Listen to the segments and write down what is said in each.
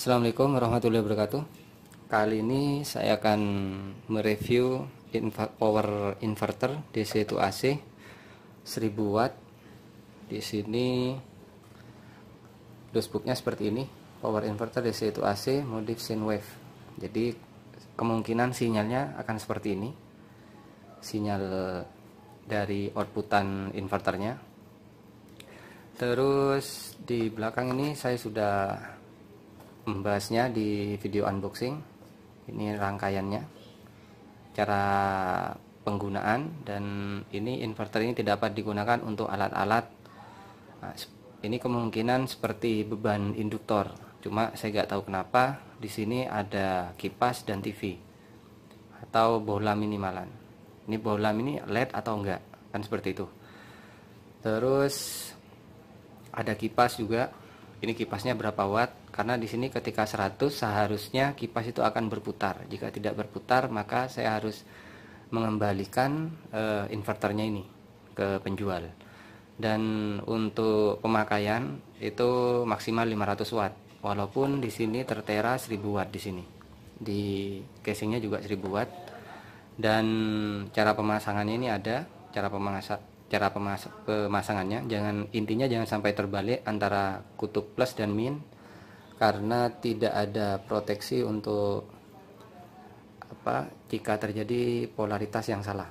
Assalamualaikum warahmatullahi wabarakatuh. Kali ini saya akan mereview power inverter DC to AC 1000 watt. Di sini dashboardnya seperti ini. Power inverter DC to AC modif sine wave. Jadi kemungkinan sinyalnya akan seperti ini. Sinyal dari outputan inverternya. Terus di belakang ini saya sudah membahasnya di video unboxing. Ini rangkaiannya, cara penggunaan, dan ini inverter ini tidak dapat digunakan untuk alat-alat. Nah, ini kemungkinan seperti beban induktor, cuma saya nggak tahu kenapa di sini ada kipas dan TV atau bohlam minimalan. Ini bohlam ini LED atau enggak, kan seperti itu. Terus ada kipas juga. Ini kipasnya berapa watt? Karena di sini ketika 100 seharusnya kipas itu akan berputar. Jika tidak berputar, maka saya harus mengembalikan inverternya ini ke penjual. Dan untuk pemakaian itu maksimal 500 watt. Walaupun di sini tertera 1000 watt di sini. Di casingnya juga 1000 watt. Dan cara pemasangannya ini ada, cara pemasangannya, intinya jangan sampai terbalik antara kutub plus dan min, karena tidak ada proteksi untuk jika terjadi polaritas yang salah.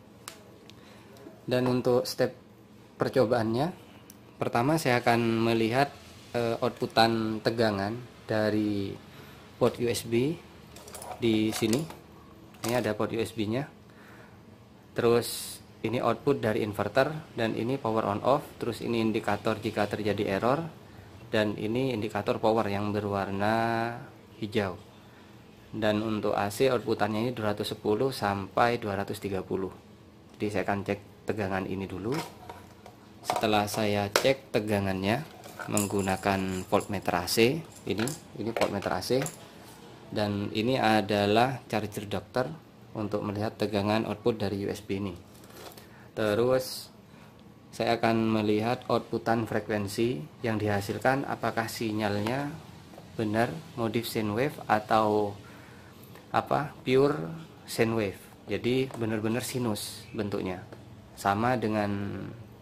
Dan untuk step percobaannya, pertama saya akan melihat outputan tegangan dari port USB di sini. Ini ada port USB-nya. Terus ini output dari inverter, dan ini power on off. Terus ini indikator jika terjadi error, dan ini indikator power yang berwarna hijau. Dan untuk AC outputannya ini 210 sampai 230. Jadi saya akan cek tegangan ini dulu. Setelah saya cek tegangannya menggunakan voltmeter AC, ini voltmeter AC, dan ini adalah charger adapter untuk melihat tegangan output dari USB ini. Terus saya akan melihat outputan frekuensi yang dihasilkan, apakah sinyalnya benar modif sine wave atau pure sine wave. Jadi benar-benar sinus bentuknya, sama dengan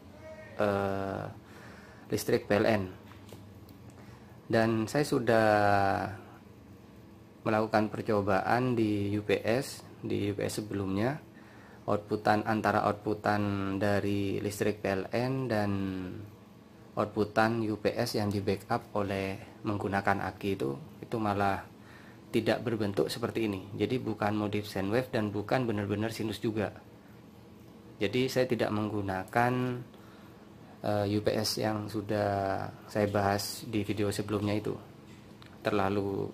listrik PLN. Dan saya sudah melakukan percobaan di UPS sebelumnya. Antara outputan dari listrik PLN dan outputan UPS yang di backup oleh menggunakan aki itu malah tidak berbentuk seperti ini. Jadi bukan modif sine wave dan bukan benar-benar sinus juga. Jadi saya tidak menggunakan UPS yang sudah saya bahas di video sebelumnya itu. Terlalu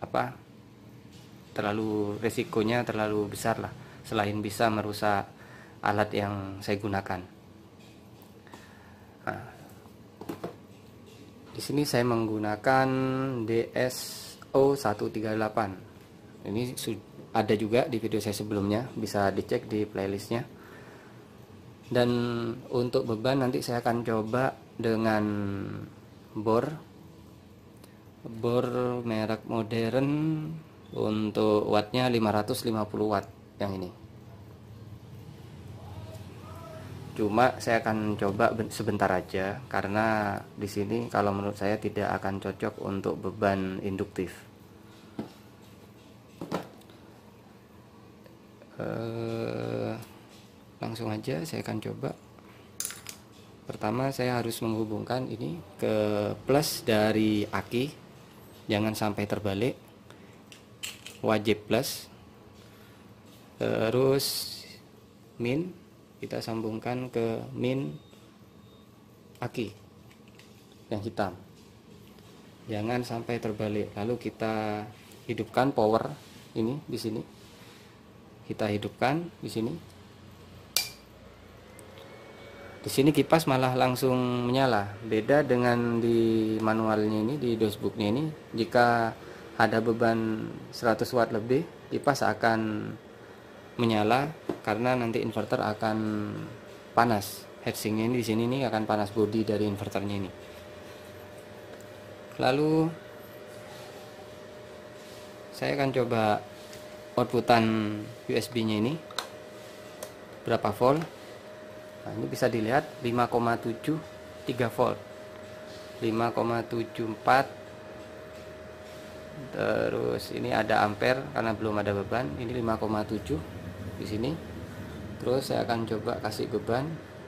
resikonya terlalu besar lah, selain bisa merusak alat yang saya gunakan. Nah, di sini saya menggunakan DSO138. Ini ada juga di video saya sebelumnya, bisa dicek di playlistnya. Dan untuk beban nanti saya akan coba dengan bor merek modern. Untuk wattnya 550 watt yang ini. Cuma saya akan coba sebentar aja, karena di sini kalau menurut saya tidak akan cocok untuk beban induktif. Langsung aja saya akan coba. Pertama saya harus menghubungkan ini ke plus dari aki, jangan sampai terbalik, wajib plus. Terus min kita sambungkan ke min aki yang hitam, jangan sampai terbalik. Lalu kita hidupkan power ini di sini, kita hidupkan di sini. Di sini kipas malah langsung menyala, beda dengan di manualnya ini, di dashboardnya ini. Jika ada beban 100 watt lebih, kipas akan menyala karena nanti inverter akan panas. Heatsinknya ini di sini nih akan panas, bodi dari inverternya ini. Lalu saya akan coba outputan USB-nya ini berapa volt. Nah, ini bisa dilihat 5,73 volt, 5,74. Terus ini ada ampere karena belum ada beban, ini 5,7 di sini. Terus saya akan coba kasih beban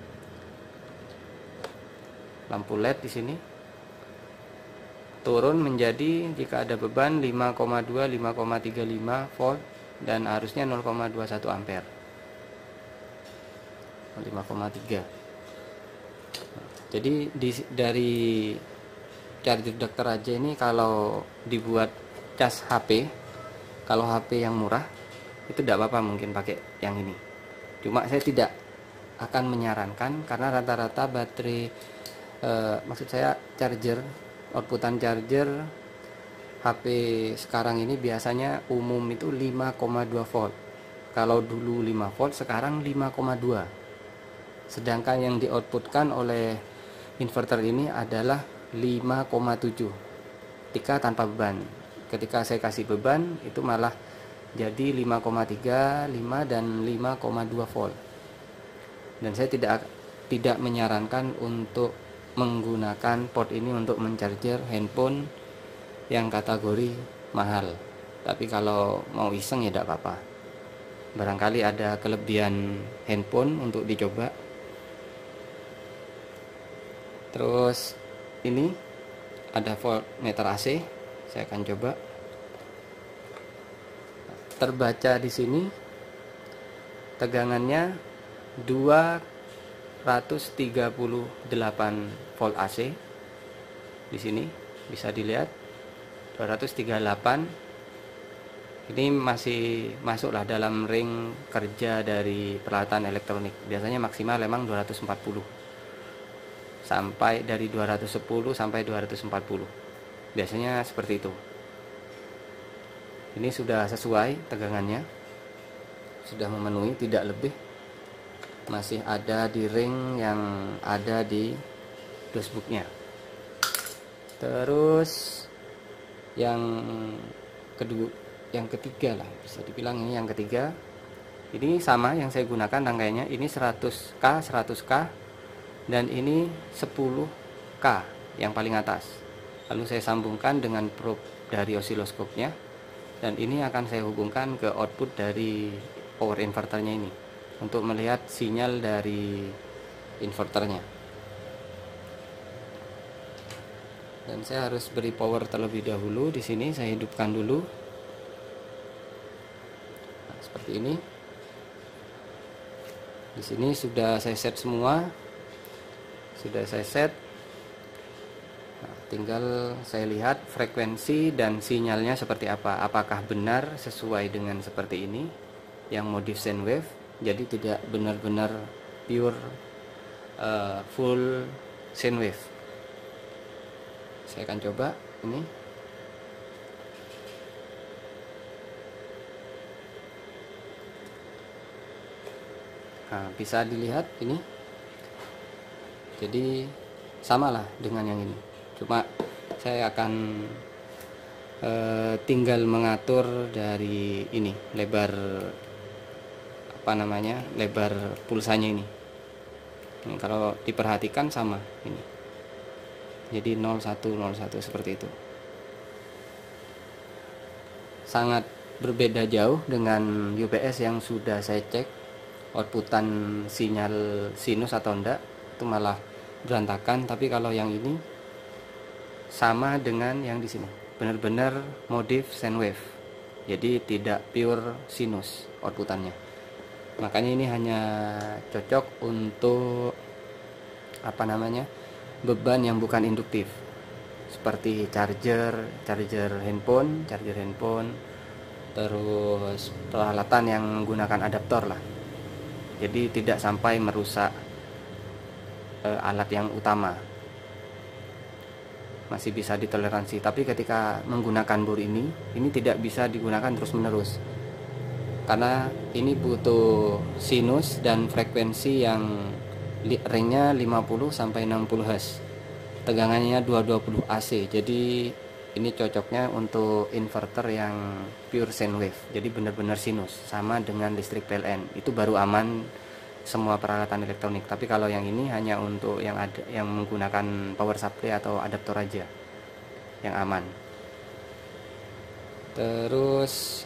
lampu LED di sini, turun menjadi jika ada beban 5,2, 5,35 volt dan arusnya 0,21 ampere, 5,3. Jadi dari charger dokter aja ini kalau dibuat cas HP, kalau HP yang murah itu tidak apa-apa mungkin pakai yang ini. Cuma saya tidak akan menyarankan karena rata-rata baterai maksud saya charger, outputan charger HP sekarang ini biasanya umum itu 5,2 volt. Kalau dulu 5 volt, sekarang 5,2. Sedangkan yang di-outputkan oleh inverter ini adalah 5,7 ketika tanpa beban. Ketika saya kasih beban itu malah jadi 5,3, 5 dan 5,2 volt. Dan saya tidak menyarankan untuk menggunakan port ini untuk mencarger handphone yang kategori mahal. Tapi kalau mau iseng ya tidak apa-apa. Barangkali ada kelebihan handphone untuk dicoba. Terus ini ada voltmeter AC, saya akan coba. Terbaca di sini tegangannya 238 volt AC. Di sini bisa dilihat 238. Ini masih masuklah dalam ring kerja dari peralatan elektronik. Biasanya maksimal memang 240. Sampai dari 210 sampai 240. Biasanya seperti itu. Ini sudah sesuai tegangannya. Sudah memenuhi, tidak lebih. Masih ada di ring yang ada di dashboardnya. Terus yang ketiga lah, bisa dibilang ini yang ketiga. Ini sama yang saya gunakan rangkaiannya, ini 100K, 100K dan ini 10K yang paling atas. Lalu saya sambungkan dengan probe dari osiloskopnya dan ini akan saya hubungkan ke output dari power inverternya ini untuk melihat sinyal dari inverternya. Dan saya harus beri power terlebih dahulu. Di sini saya hidupkan dulu. Nah, seperti ini. Di sini sudah saya set semua. Sudah saya set. Nah, tinggal saya lihat frekuensi dan sinyalnya seperti apa. Apakah benar sesuai dengan seperti ini yang modif sine wave. Jadi tidak benar-benar pure full sine wave. Saya akan coba ini. Nah, bisa dilihat ini. Jadi samalah dengan yang ini. Cuma saya akan tinggal mengatur dari ini lebar lebar pulsanya ini. Ini kalau diperhatikan sama ini. Jadi 0101 seperti itu. Sangat berbeda jauh dengan UPS yang sudah saya cek outputan sinyal sinus atau enggak, itu malah berantakan. Tapi kalau yang ini sama dengan yang di sini, benar-benar modif sine wave. Jadi tidak pure sinus outputannya. Makanya ini hanya cocok untuk beban yang bukan induktif, seperti charger handphone, terus peralatan yang menggunakan adaptor lah. Jadi tidak sampai merusak alat yang utama, masih bisa ditoleransi. Tapi ketika menggunakan bor ini tidak bisa digunakan terus menerus, karena ini butuh sinus dan frekuensi yang ringnya 50 sampai 60 Hz, tegangannya 220 AC. Jadi ini cocoknya untuk inverter yang pure sine wave, jadi benar-benar sinus, sama dengan listrik PLN. Itu baru aman semua peralatan elektronik. Tapi kalau yang ini hanya untuk yang ada yang menggunakan power supply atau adaptor aja yang aman. Terus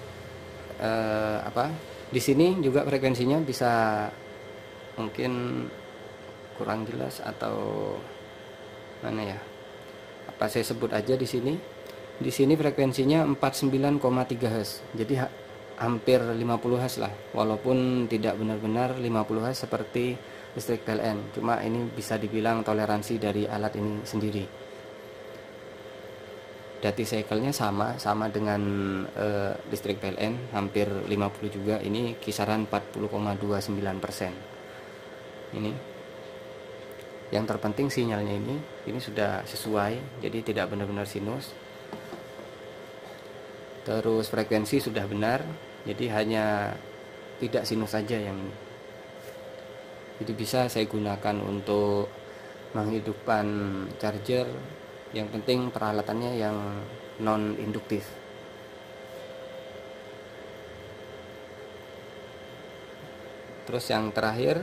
di sini juga frekuensinya bisa mungkin kurang jelas atau mana ya, apa saya sebut aja di sini. Di sini frekuensinya 49,3 Hz. Jadi hampir 50 Hz lah, walaupun tidak benar-benar 50 Hz seperti listrik PLN. Cuma ini bisa dibilang toleransi dari alat ini sendiri. Duty cycle-nya sama dengan listrik PLN, hampir 50 juga. Ini kisaran 40,29%. Ini yang terpenting sinyalnya ini sudah sesuai, jadi tidak benar-benar sinus. Terus frekuensi sudah benar, jadi hanya tidak sinus saja yang ini. Jadi bisa saya gunakan untuk menghidupkan charger. Yang penting peralatannya yang non induktif. Terus yang terakhir,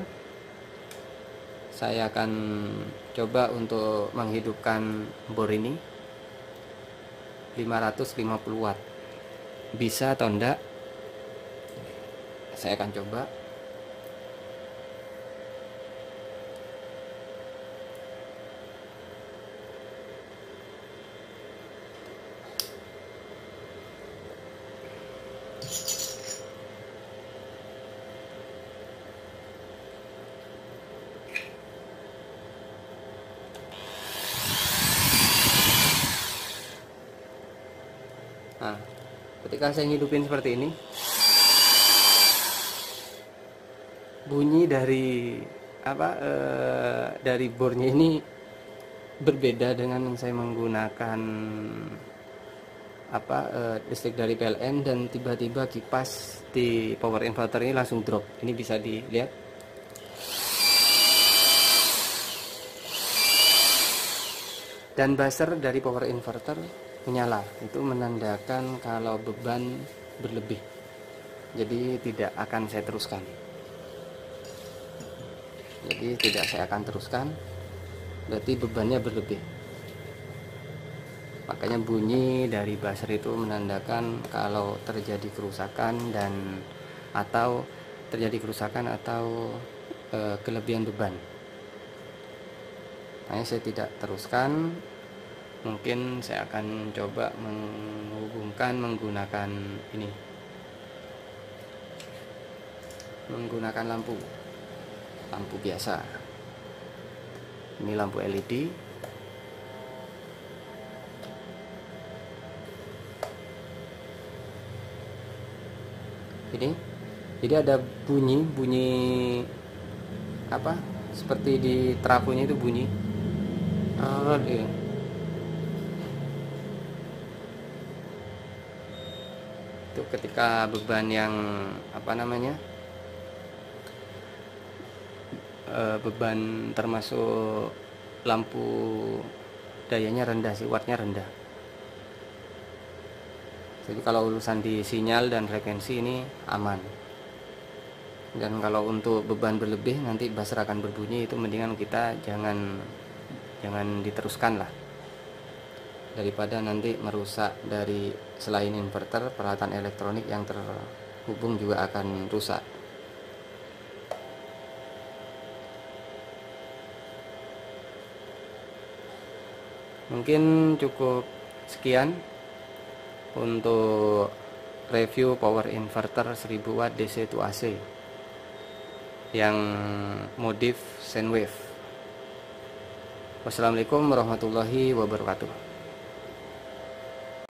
saya akan coba untuk menghidupkan bor ini 550 watt. Bisa atau enggak? Saya akan coba. Nah, ketika saya ngidupin seperti ini, bunyi dari dari bornya ini berbeda dengan yang saya menggunakan listrik dari PLN, dan tiba-tiba kipas di power inverter ini langsung drop. Ini bisa dilihat. Dan buzzer dari power inverter menyala, itu menandakan kalau beban berlebih, jadi tidak akan saya teruskan. Berarti bebannya berlebih. Makanya bunyi dari buzzer itu menandakan kalau terjadi kerusakan atau kelebihan beban. Makanya saya tidak teruskan. Mungkin saya akan coba menghubungkan menggunakan lampu biasa. Ini lampu LED. Ini jadi ada bunyi seperti di trafonya itu bunyi. Itu ketika beban yang beban termasuk lampu dayanya rendah sih, wattnya rendah. Jadi kalau urusan di sinyal dan frekuensi ini aman. Dan kalau untuk beban berlebih nanti buzzer akan berbunyi, itu mendingan kita jangan diteruskan lah, daripada nanti merusak dari selain inverter, peralatan elektronik yang terhubung juga akan rusak. Mungkin cukup sekian untuk review power inverter 1000 watt DC to AC yang modif sine wave. Wassalamualaikum warahmatullahi wabarakatuh.